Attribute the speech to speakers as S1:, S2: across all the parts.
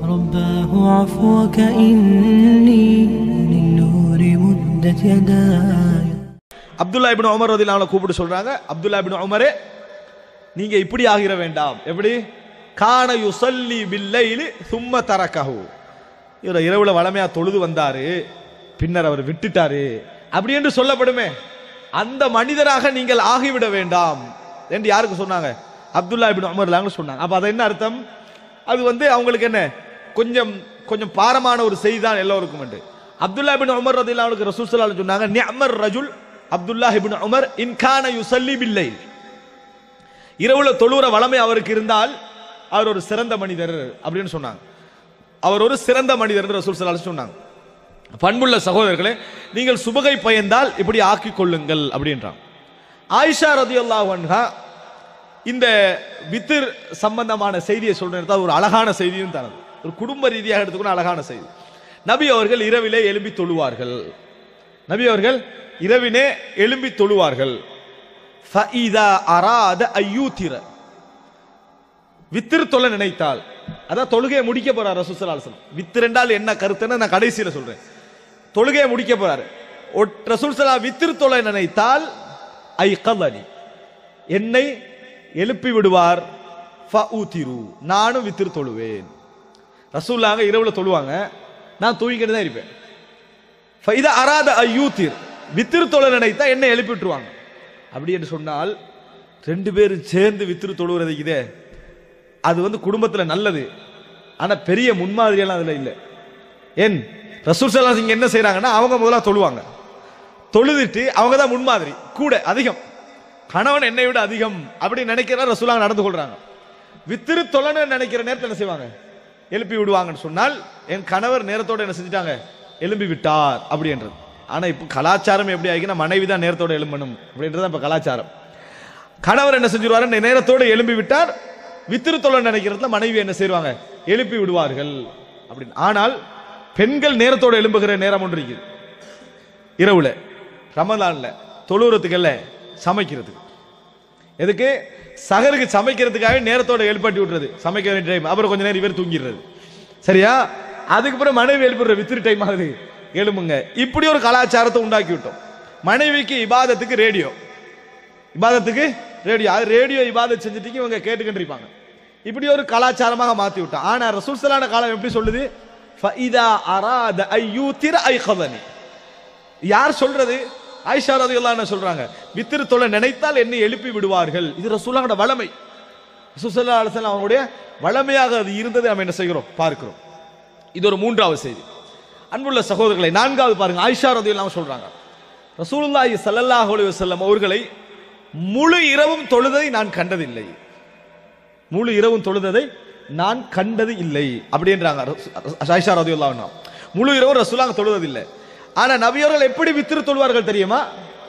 S1: رباه عفوك إني للنور مدت يداي.
S2: அப்துல்லா இப்னு Umar ரலியல்லாஹு அன்ஹு கூப்பிட்டு சொல்றாங்க, அப்துல்லா இப்னு உமரே, நீங்க இப்படி ஆகிர வேண்டாம். எப்படி? கான யுஸல்லி பில்லைலி சும்ம தரகஹு. இவர் இரவுல வளமையா தொழுது வந்தாரு, பின்னர் அவர் விட்டுட்டாரு அப்படி என்று சொல்லப்படுமே, அந்த மனிதராக நீங்கள் ஆகிவிட வேண்டாம் என்று யாருக்கு சொன்னாங்க? அப்துல்லா இப்னு உமர் ரலியல்லாஹு சொன்னாங்க. அப்ப அது என்ன அர்த்தம்? அது அவங்களுக்கு என்ன கொஞ்சம் கொஞ்சம் பாரமான ஒரு செய்தி தான் எல்லோருக்கும் என்று. அப்துல்லா இப்னு உமர் ரலியல்லாஹு அன்ஹு ரசூல் ஸல்லல்லாஹு அலைஹி சொன்னாங்க, நிஅமர் ரஜுல் அப்துல்லா இப்னு உமர் இன் கான யுஸல்லி பில்லைல். இரவுல தொழுற வளமை அவருக்கு இருந்தால் அவர் ஒரு சிறந்த மனிதர் அப்படின்னு சொன்னாங்க. அவர் ஒரு சிறந்த மனிதர் என்று ரசூல் ஸல்லல்லாஹு அலைஹி சொன்னாங்க. பண்புள்ள சகோதரர்களே, நீங்கள் சுபகை பயந்தால் இப்படி ஆக்கிக் கொள்ளுங்கள் அப்படின்றாங்க. ஆயிஷா ரலியல்லாஹு அன்ஹா இந்த வித்ர் சம்பந்தமான செய்தியை சொல்றது ஒரு அழகான செய்தியும் தனது, ஒரு குடும்ப ரீதியாக எடுத்துக்கணும் அழகான செய்தி. நபி அவர்கள் இரவிலே எழும்பி தொழுவார்கள். நபி அவர்கள் இரவினே எழும்பி தொழுவார்கள். ஃபஇதா அராத அய்யூத்திர, வித்ர் தொழ நினைத்தால், அதான் தொழுகையை முடிக்க போறார் ரசூல் ஸல்லல்லாஹு அலைஹி வஸல்லம். வித்ர் என்றால் என்ன கருத்துன்னு நான் கடைசியில சொல்றேன். தொழுகையை முடிக்க போறாரு. ரசூல் ஸல்லல்லாஹு வித்ர் தொழ நினைத்தால் ஐகலனி, என்னை எழுப்பி விடுவார். ஃபஊதிரு, நானும் வித்ர் தொழுவேன். ரசூலுல்லாஹ் இரவுல தொழுவாங்க, நான் தூங்கிக்கிட்டு தான் இருப்பேன். ஃபஇதா அராத அய்யூத்திர், வித்ர் தொழ நினைத்தா என்னை எழுப்பி விட்டுருவாங்க. அப்படி என்று சொன்னால் ரெண்டு பேரும் சேர்ந்து வித்ரு தொழுகிறது இதே, அது குடும்பத்தில் நல்லது. ஆனா பெரிய முன்மாதிரியெல்லாம் அதுல இல்லை. ஏன் ரசூல் ஸல்லல்லாஹு அலைஹி வஸல்லம் என்ன செய்யறாங்கன்னா, அவங்க முதல்ல தொழுவாங்க, தொழுதுட்டு அவங்க தான் முன்மாதிரி, கூட அதிகம், கணவன் என்னை விட அதிகம் அப்படி நினைக்கிற ரசூலுல்லாஹ் நடந்து கொள்றாங்க. வித்ரு தொழன்னு நினைக்கிற நேரத்தில் என்ன செய்வாங்க? எழுப்பி விடுவாங்கன்னு சொன்னால், என் கணவர் நேரத்தோட என்ன செஞ்சுட்டாங்க? எழும்பி விட்டார் அப்படின்றது. ஆனா இப்ப கலாச்சாரம் எப்படி ஆகினா, மனைவி தான் நேரத்தோட எழும்பணும் அப்படின்றது இப்ப கலாச்சாரம். கணவர் என்ன செஞ்சிருவாரு? நேரத்தோடு எழும்பி விட்டார், வித்ரு தொழ நினைக்கிறதுல மனைவி என்ன செய்வாங்க? எழுப்பி விடுவார்கள் அப்படின்னு. ஆனால் பெண்கள் நேரத்தோடு எழும்புகிற நேரம் ஒன்று இருக்குது இரவுல, ரமலான்ல தொழுறதுக்கு இல்ல, சமைக்கிறதுக்கு. எதுக்கு? சகருக்கு சமைக்கிறதுக்காக நேரத்தோட எழுப்பாட்டி விட்டுறது, சமைக்க வேண்டிய டைம், அப்புறம் கொஞ்ச நேரம் இவர் தூங்கிடுறது. சரியா? அதுக்கப்புறம் மனைவி எழுப்புற வித்ரு டைம் ஆகுது, எழும்புங்க. இப்படி ஒரு கலாச்சாரத்தை உண்டாக்கி விட்டோம். மனைவிக்கு இபாதத்துக்கு ரேடியோ, இபாதத்துக்கு ரேடியோ, அது ரேடியோ இபாதத் செஞ்சுட்டு இவங்க கேட்டுக்கிட்டு இருப்பாங்க. இப்படி ஒரு கலாச்சாரமாக மாத்தி விட்டோம். ஆனா ரசூல் ஸல்லல்லாஹு அலைஹி காலம் எப்படி சொல்லுது? ஃபஇதா அராத அய்யூத்திர ஐகலனி. யார் சொல்றது? ஆயிஷா ரலியல்லாஹு அன்ஹா சொல்றாங்க, வித்ர் தொழ நினைத்தால் என்னை எழுப்பி விடுவார்கள். இது ரசூலுல்லாஹ்வோட வளமை. ரசூல் ஸல்லல்லாஹு அலைஹி வஸல்லம் அவங்களுடைய வளமையாக அது இருந்ததை நம்ம என்ன செய்கிறோம்? பார்க்கிறோம். இது ஒரு மூன்றாவது செய்தி. அன்புள்ள சகோதரர்களை, நான்காவது பாருங்க. ஆயிஷா ரலியல்லாஹு அன்ஹா சொல்றாங்க, ரசூலுல்லாஹி ஸல்லல்லாஹு அலைஹி வஸல்லம் அவர்களை முழு இரவும் தொழுததை நான் கண்டதில்லை. முழு இரவும் தொழுததை நான் கண்டது இல்லை அப்படின்றாங்க ஆயிஷா ரலியல்லாஹு அன்ஹா. முழு இரவு ரசூலுல்லாஹ் தொழுததில்லை. ஆனா நபியவர்கள் எப்படி வித்ர் தொழுவார்கள் தெரியுமா?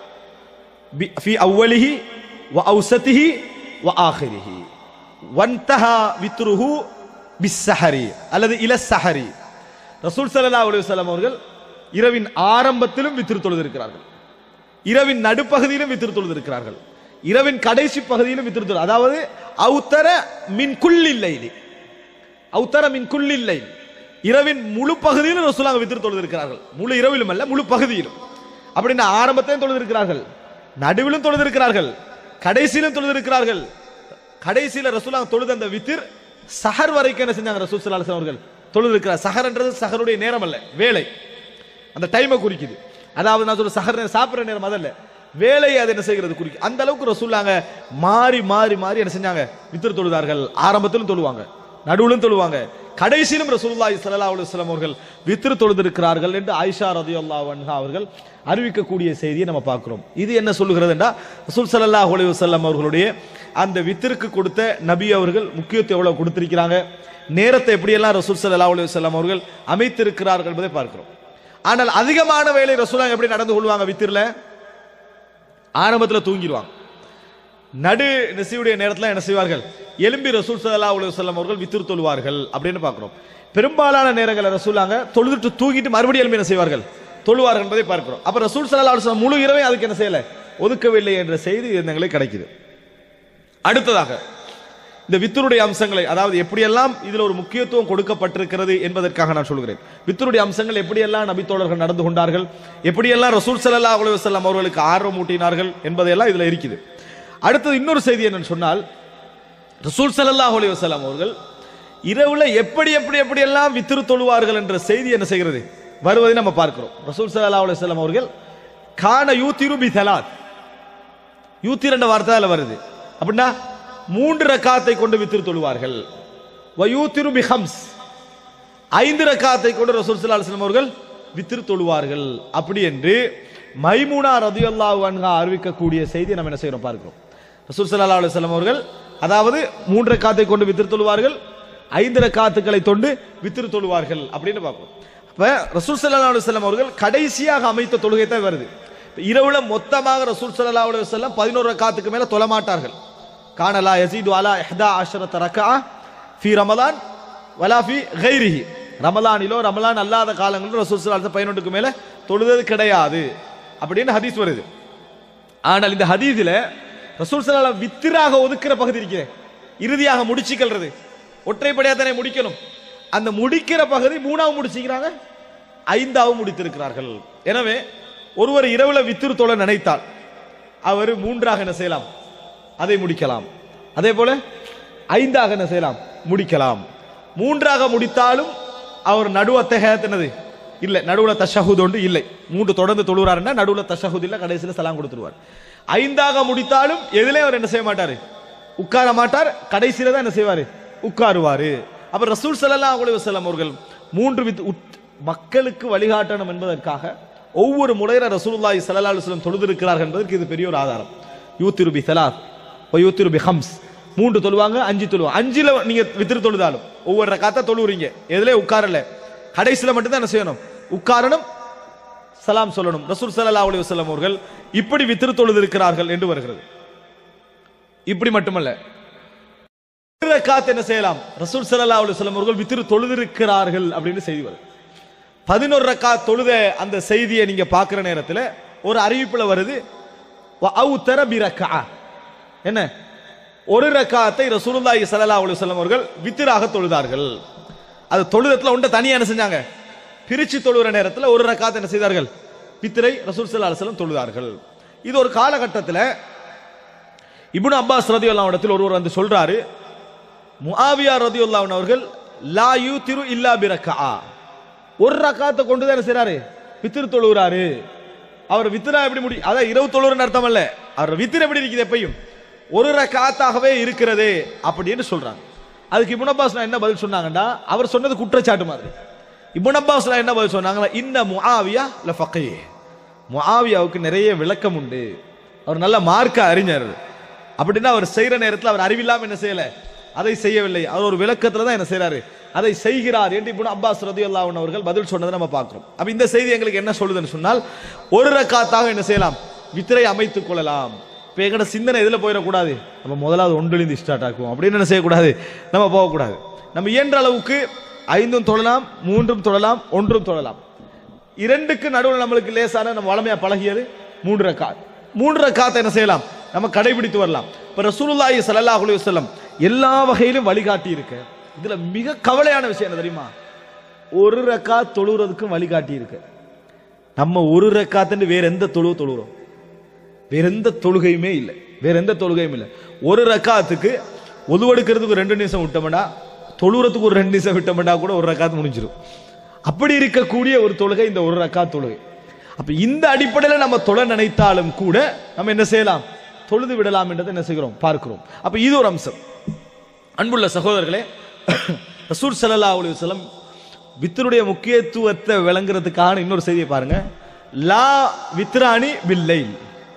S2: ஃபி அவ்வலிஹி வ அவ்ஸதிஹி வ ஆகிரிஹி வன்தஹா வித்ருஹு பிஸ்ஸஹரி அல்லது இலஸ்ஸஹரி. ரசூல் ஸல்லல்லாஹு அலைஹி வஸல்லம் அவர்கள் இரவின் ஆரம்பத்திலும் வித்ர் தொழுதிருக்கிறார்கள், இரவின் நடுப்பகுதியிலும் வித்ர் தொழுதிருக்கிறார்கள், இரவின் கடைசி பகுதியிலும் வித்ர் தொழு, அதாவது அவுத்தர மின் குல்லில் லைலி, அவுத்தர மின் குல்லில் லைல், இரவின் முழு பகுதியிலும் ரசூலுல்லாஹ் வித்ர் தொழுதிருக்கிறார்கள். முழு இரவிலும் அல்ல, முழு பகுதியிலும். அப்படின்னா ஆரம்பத்திலும் தொழுதிருக்கிறார்கள், நடுவிலும் தொழுதிருக்கிறார்கள், கடைசியிலும் தொழுதிருக்கிறார்கள். கடைசியில ரசூலுல்லாஹ் தொழுத அந்த வித்ர் சஹர் வரைக்கும் என்ன செஞ்சாங்க? ரசூல் ஸல்லல்லாஹு அலைஹி வஸல்லம் அவர்கள் தொழுதிருக்கிறார். சஹர்ன்றது சஹருடைய நேரம் அல்ல, வேலை, அந்த டைமை குறிக்குது. அதாவது நான் சொல்ற சஹர் சாப்பிடுற நேரம் அதல்ல, வேலையை அது என்ன செய்கிறது குறிக்கும். அந்த அளவுக்கு ரசூலுல்லாஹ் மாறி மாறி மாறி என்ன செஞ்சாங்க? வித்ர் தொழுதார்கள். ஆரம்பத்திலும் தொழுவாங்க, நடுவிலும் தொழுவாங்க, கடைசியிலும் ரசூலுல்லாஹி ஸல்லல்லாஹு அலைஹி வஸல்லம் அவர்கள் வித்ர் தொழுதிருக்கிறார்கள் என்று ஆயிஷா ரலியல்லாஹு அன்ஹா அவர்கள் அறிவிக்கக்கூடிய செய்தியை நம்ம பார்க்கிறோம். இது என்ன சொல்லுகிறது என்றால், ரசூல் ஸல்லல்லாஹு அலைஹி வஸல்லம் அவர்களுடைய அந்த வித்ருக்கு கொடுத்த நபி அவர்கள் முக்கியத்துவம் எவ்வளவு கொடுத்திருக்கிறாங்க, நேரத்தை எப்படியெல்லாம் ரசூல் ஸல்லல்லாஹு அலைஹி வஸல்லம் அவர்கள் அமைத்திருக்கிறார்கள் என்பதை பார்க்கிறோம். ஆனால் அதிகமான வேளை ரசூலுல்லாஹ் எப்படி நடந்து கொள்வாங்க? வித்ர்ல ஆரம்பத்தில் தூங்கிடுவாங்க, நடு நெசியுடைய நேரத்தில் என்ன செய்வார்கள்? எலும்பி ரசூல் ஸல்லல்லாஹு அலைஹி வஸல்லம் அவர்கள் வித்ர் தொழுவார்கள் அப்படின்னு பார்க்கிறோம். பெரும்பாலான நேரங்களில் ரசூலுல்லாஹ் தொழுதுட்டு தூங்கிட்டு மறுபடியும் எலும்பி என்ன செய்வார்கள்? தொழுவார்கள் என்பதை பார்க்கிறோம். அப்ப ரசூல் ஸல்லல்லாஹு அலைஹி வஸல்லம் முழு இரவை அதுக்கு என்ன செய்யல? ஒதுக்கவில்லை என்ற செய்தி எங்களுக்கு கிடைக்குது. அடுத்ததாக இந்த வித்தருடைய அம்சங்களை, அதாவது எப்படியெல்லாம் இதுல ஒரு முக்கியத்துவம் கொடுக்கப்பட்டிருக்கிறது என்பதற்காக நான் சொல்கிறேன். வித்தருடைய அம்சங்கள் எப்படியெல்லாம் நபித்தோழர்கள் நடந்து கொண்டார்கள், எப்படியெல்லாம் ரசூல் ஸல்லல்லாஹு அலைஹி வஸல்லம் அவர்களுக்கு ஆர்வம் ஊட்டினார்கள் என்பதையெல்லாம் இதுல இருக்குது. அடுத்தது இன்னொரு செய்தி என்னன்னு சொன்னால், ரசூல் ஸல்லல்லாஹு அலைஹி வஸல்லம் அவர்கள் இரவுல எப்படியெல்லாம் வித்ரு தொழுவார்கள் என்ற செய்தி என்ன செய்கிறது வருவதை நம்ம பார்க்கிறோம். ரசூல் ஸல்லல்லாஹு அலைஹி வஸல்லம் அவர்கள் கான யூத்திரு பி ஸலாத், யூத்திர் என்ற வார்த்தை அதுல வருது. அப்படின்னா 3 ரக்காத்தை கொண்டு வித்ரு தொழுவார்கள். வ யூத்திரு பி ஹம்ஸ், 5 ரக்காத்தை கொண்டு ரசூல் ஸல்லல்லாஹு அலைஹி வஸல்லம் அவர்கள் வித்ரு தொழுவார்கள். அப்படி என்று மைமூனா ரலியல்லாஹு அன்ஹா அறிவிக்கக்கூடிய செய்தி நம்ம என்ன செய்யறோம் பார்க்கிறோம். ரசூல் ஸல்லல்லாஹு அலைஹி வஸல்லம் அவர்கள் அதாவது 3 ரக்காத்தை கொண்டு வித்ரு தொழுவார்கள், 5 ரக்காத்துக்களை கொண்டு வித்ரு தொழுவார்கள் அப்படின்னு பார்க்கிறோம். அப்ப ரசூல் ஸல்லல்லாஹு அலைஹி வஸல்லம் அவர்கள் கடைசியாக அமைத்த தொழுகை தான் வருது. இரவுல மொத்தமாக ரசூல் ஸல்லல்லாஹு அலைஹி வஸல்லம் 11 ரக்காத்துக்கு மேல தொழ மாட்டார்கள். கான லா யஸீது அலா 11 ரக்அ ஃபீ ரமலான் வலா ஃபீ கைரிஹி, ரமலானிலோ ரமலான் அல்லாத காலங்களில் ரசூல் ஸல்லல்லாஹு அலைஹி வஸல்லம் 11க்கு மேல தொழுதது கிடையாது அப்படின்னு ஹதீஸ் வருது. ஆனால் இந்த ஹதீஸில் ரசூல் ஸல்லல்லாஹு அலைஹி வஸல்லம் வித்திராக ஒதுக்குற பகுதி இருக்கிற, இறுதியாக முடிச்சுக்கிறது, ஒற்றைப்படையா தானே முடிக்கணும். அந்த முடிக்கிற பகுதி 3ஆவது முடிச்சுக்கிறாங்க, 5ஆவது முடித்திருக்கிறார்கள். எனவே ஒருவர் இரவுல வித்ரு தொழ நினைத்தால் அவர் 3ஆக என்ன செய்யலாம், அதை முடிக்கலாம். அதே போல 5ஆக என்ன செய்யலாம், முடிக்கலாம். 3ஆக முடித்தாலும் அவர் நடுவு அத்தஹியாத் இல்லை, நடுவுல தஷஹுத் ஒன்று இல்லை. 3 தொடர்ந்து தொழுகிறாருன்னா நடுவுல தஷஹுத் இல்லை, கடைசியில் சலாம் கொடுத்துருவார். 5ஆக முடித்தாலும் எதிலே அவர் என்ன செய்ய மாட்டாரு, உட்கார மாட்டார், கடைசியில தான் என்ன செய்வாரு, உட்காருவாரு. அப்ப ரசூல் ஸல்லல்லாஹு அலைஹி வஸல்லம் அவர்கள் 3 மக்களுக்கு வழிகாட்டணும் என்பதற்காக ஒவ்வொரு முறையில ரசூலுல்லாஹி ஸல்லல்லாஹு அலைஹி வஸல்லம் தொழுதிருக்கிறார்கள் என்பதற்கு இது பெரிய ஒரு ஆதாரம். யூத்திரு பி ஸலாத் வ யூத்திரு பி ஹம்ஸ், 3 தொழுவாங்க, 5 தொழுவாங்க. 5ல நீங்க வித்ரு தொழுதாலும் ஒவ்வொரு ரக்காத்தை தொழுவுறீங்க, எதிலே உட்காரல, கடைசியில மட்டும் தான் என்ன செய்யணும், உட்காரணும், சலாம் சொல்லணும். ரசூல் ஸல்லல்லாஹு அலைஹி வஸல்லம் அவர்கள் இப்படி வித்ரு தொழுதிருக்கிறார்கள் என்று வருகிறது. இப்படி மட்டுமல்ல, ரக்காத் என்ன செய்யலாம், ரசூல் ஸல்லல்லாஹு அலைஹி வஸல்லம் அவர்கள் வித்ரு தொழுதிருக்கிறார்கள் அப்படின்னு செய்தி வருது. 11 ரக்காத் தொழுத அந்த செய்தியை நீங்க பார்க்கிற நேரத்தில் ஒரு அறிவிப்புல வருது, வஅவுதர பிரக்அ, என்ன, ஒரு ரக்காத்தை ரசூலுல்லாஹி ஸல்லல்லாஹு அலைஹி வஸல்லம் அவர்கள் வித்ராக தொழுதார்கள். அது தொழுதத்துல ஒன்றை தனியா என்ன செஞ்சாங்க, பிரிச்சு தொழுகிற நேரத்தில் ஒரு ரக்காத் என்ன செய்தார்கள், வித்ரை ரசூல் ஸல்லல்லாஹு அலைஹி வஸல்லம் தொழுதார்கள். இது ஒரு காலகட்டத்தில் இப்னு அப்பாஸ் ரலியல்லாஹு அன்ஹு ஒருவர் வந்து சொல்றாரு, முஆவியா ரலியல்லாஹு அன்ஹு அவர்கள் லா யூத்திரு இல்லா பிரக்அ, ஒரு ரக்காத்தை கொண்டு தான் என்ன செய்றாரு, வித்ரு தொழுகிறாரு. அவர் வித்ரா எப்படி முடி, அதான் இரவு தொழுகிறன்னு அர்த்தம் அல்ல, அவர் வித்ர் எப்படி இருக்குது, எப்பயும் ஒரு ரக்காத்தாகவே இருக்கிறதே அப்படின்னு சொல்றாங்க. அதுக்கு இப்னு அப்பாஸ் என்ன பதில் சொன்னாங்கடா, அவர் சொன்னது குற்றச்சாட்டு மாதிரி. இப்னு அப்பாஸ் என்ன பதில் சொன்னாங்களா, இன்ன முஆவியா லஃபகீஹ், முஆவியாவுக்கு நிறைய விளக்கம் உண்டு, அவர் நல்ல மார்க்க அறிஞர். அப்படின்னா அவர் செய்யற நேரத்தில் அவர் அறிவில்லாம என்ன செய்யல, அதை செய்யவில்லை, அவர் ஒரு விளக்கத்துல தான் என்ன செய்யறாரு, அதை செய்கிறார் என்று இப்னு அப்பாஸ் ரலியல்லாஹு அன்ஹு அவர்கள் பதில் சொன்னதை நம்ம பார்க்கிறோம். அப்ப இந்த செய்தி எங்களுக்கு என்ன சொல்லுதுன்னு சொன்னால், ஒரு ரக்காத்தாக என்ன செய்யலாம், வித்ரை அமைத்துக் கொள்ளலாம். இப்போ எங்கட சிந்தனை எதில் போயிடக்கூடாது, நம்ம முதலாவது ஒன்றிலிருந்து ஸ்டார்ட் ஆக்குவோம் அப்படின்னு என்ன செய்யக்கூடாது, நம்ம போகக்கூடாது. நம்ம இயன்ற அளவுக்கு 5 தொழலாம், 3 தொழலாம், 1 தொழலாம். 2க்கு நடுவில் நம்மளுக்கு லேசான நம்ம வளமையா பழகியது 3 ரக்காத். 3 ரக்காத்தை என்ன செய்யலாம், நம்ம கடைபிடித்து வரலாம். இப்போ ரசூலுல்லாஹி ஸல்லல்லாஹு அலைஹி வஸல்லம் எல்லா வகையிலும் வழிகாட்டி இருக்க. இதுல மிக கவலையான விஷயம் என்ன தெரியுமா, ஒரு ரக்காத் தொழுகிறதுக்கும் வழிகாட்டி இருக்கு. நம்ம ஒரு ரக்காத்துன்னு வேற எந்த தொழுகிறோம், வேற எந்த தொழுகையுமே இல்லை, வேற எந்த தொழுகையும் இல்லை. ஒரு ரக்காத்துக்கு ஒதுவெடுக்கிறதுக்கு 2 நிமிஷம் விட்டோம்டா, தொழுகிறதுக்கு ஒரு 2 நிமிஷம் விட்டோம்டா கூட ஒரு ரக்காத்து முடிஞ்சிடும். அப்படி இருக்கக்கூடிய ஒரு தொழுகை இந்த ஒரு ரக்காத் தொழுகை. அப்ப இந்த அடிப்படையில் நம்ம தொழ நினைத்தாலும் கூட நம்ம என்ன செய்யலாம், தொழுது விடலாம் என்றதை என்ன செய்கிறோம் பார்க்கிறோம். அப்ப இது ஒரு அம்சம். அன்புள்ள சகோதரர்களே, ரசூல் ஸல்லல்லாஹு அலைஹி வஸல்லம் வித்ருடைய முக்கியத்துவத்தை விளங்குறதுக்கான இன்னொரு செய்தியை பாருங்க. லா வித்ரானி பில்லைல்,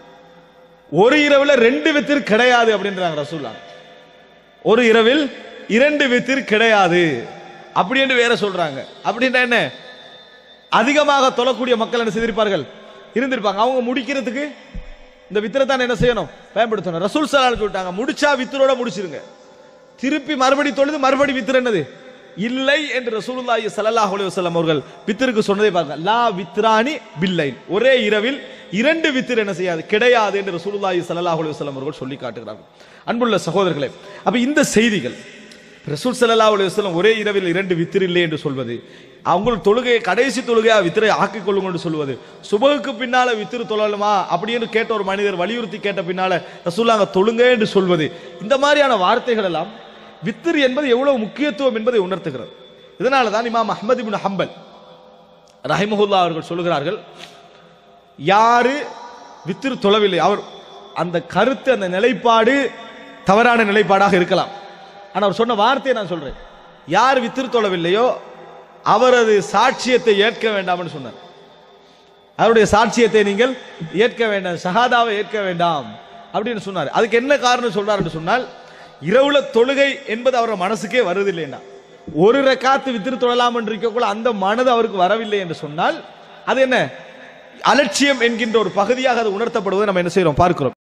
S2: ஒரு இரவில் 2 வித்ர் கிடையாது அப்படின்றாங்க ரசூலுல்லாஹ். ஒரு இரவில் 2 வித்ர் கிடையாது அப்படி என்று வேற சொல்றாங்க. அப்படின்னா என்ன, அதிகமாக தொழக்கூடிய மக்கள் என்ன செய்திருப்பார்கள், இருந்திருப்பாங்க. அவங்க முடிக்கிறதுக்கு இந்த வித்ரை தான் என்ன செய்யணும், பயன்படுத்தணும். ரசூல் ஸல்லல்லாஹு அலைஹி வஸல்லம் சொல்லிட்டாங்க, முடிச்சா வித்ரோட முடிச்சிருங்க, திருப்பி மறுபடி தொழுது மறுபடி வித்ர் என்னது இல்லை என்று ரசூலுல்லாஹி ஸல்லல்லாஹு அலைஹி வஸல்லம் அவர்கள் வித்ருக்கு சொன்னதை பாருங்க. லா வித்ரானி பில்லைல், ஒரே இரவில் இரண்டு வித்திர் என்ன செய்யாது, கிடையாது என்று ரசூலுல்லாஹி ஸல்லல்லாஹு அலைஹி வஸல்லம் அவர்கள் சொல்லி காட்டுகிறார்கள். அன்புள்ள சகோதரர்களே, அப்ப இந்த செய்திகள் ரசூல் ஸல்லல்லாஹு அலைஹி வஸல்லம் ஒரே இரவில் இரண்டு வித்திர் இல்லை என்று சொல்வது, அவங்க தொழுகையை கடைசி தொழுகையா வித்திரை ஆக்கிக் கொள்ளுங்க என்று சொல்வது, சுபகுக்கு பின்னால வித்திரு தொழலுமா அப்படின்னு கேட்ட ஒரு மனிதர் வலியுறுத்தி கேட்ட பின்னால ரசூலுல்லாஹ் தொழுங்க என்று சொல்வது, இந்த மாதிரியான வார்த்தைகள் எல்லாம் வித்திர் என்பது எவ்வளவு முக்கியத்துவம் என்பதை உணர்த்துகிறது. இதனால தான் இமாம் அஹ்மத் இப்னு ஹம்பல் ரஹிமஹுல்லாஹ் அவர்கள் சொல்கிறார்கள், யாரு வித்திரு தொழவில்லை, அவர் அந்த கருத்து அந்த நிலைப்பாடு தவறான நிலைப்பாடாக இருக்கலாம், ஆனா அவர் சொன்ன வார்த்தையை நான் சொல்றேன், யார் வித்திரு தொழவில்லையோ அவரது சாட்சியத்தை ஏற்க வேண்டாம்னு சொன்னார். அவருடைய சாட்சியத்தை நீங்கள் ஏற்க வேண்டாம், ஷஹாதாவை ஏற்க வேண்டாம் அப்படின்னு சொன்னார். அதுக்கு என்ன காரணம் சொல்றார் என்று சொன்னால், இரவுல தொழுகை என்பது அவரோட மனசுக்கே வருதில்லைன்னா, ஒரு ரக்காத்து வித்திரு தொழலாம் என்று இருக்கக்குள்ள அந்த மனது அவருக்கு வரவில்லை என்று சொன்னால் அது என்ன, அலட்சியம் என்கின்ற ஒரு பகுதியாக அது உணர்த்தப்படுவதை நம்ம என்ன செய்யறோம் பார்க்கிறோம்.